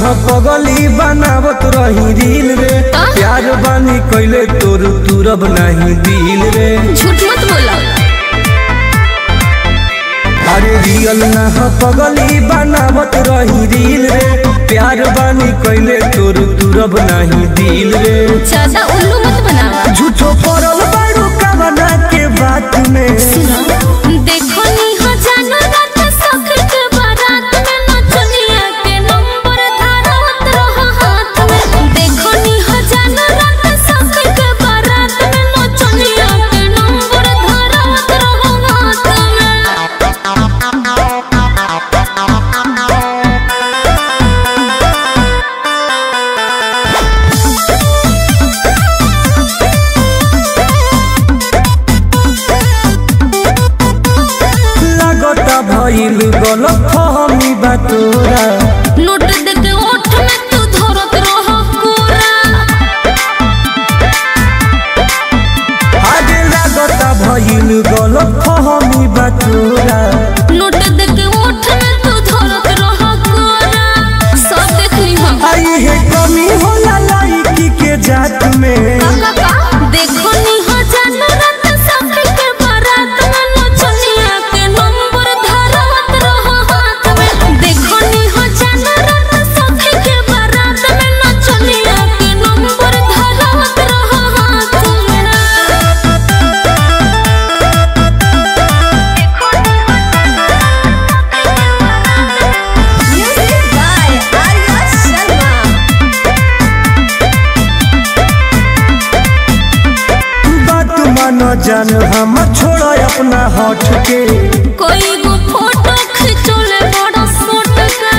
पगली बनावत रही रील रे, प्यार बानी कैले तोर तुरब नहीं दिल रे। झूठ मत बोला। अरे रियल ना पगली बनावत रही रील रे, प्यार बानी कैले तोर तुरब नहीं दिल रे। ज्यादा उल्लू मत बनावा। झूठो पड़ल बारू कवना के बात में। देखो नी हो जानो रात सखर के बारात में नचनिया के नंबर धारत रहो हाथ में। देखो नी हो जानो रात सखर के बारात में नचनिया के नंबर धारत रहो हाथ भइल गलत फहमी बा तोरा। नोट देके ओठ में तू धरत रहो कोरा। आगे लागता भइल गलत फहमी बा तोरा। नोट देके ओठ में तू धरत रहो कोरा। सब देख ली हम। आई है कमी होला लड़की के जात में। देखो नी हो जानो रात सखर के बारात में नचनिया के नंबर धारत रहो हाथ में। देखो नी हो जानो रात सखर के बारात में नचनिया के नंबर धारत रहो हाथ में। Music by Arya Sharma. बात मानो जान हम छोड़ा अपना हट के। कोई वो फोटो खिंचोले बड़ा सोट के।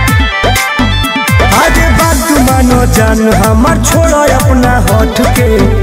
आगे बात मानो जान हम छोड़ा अपना हट के।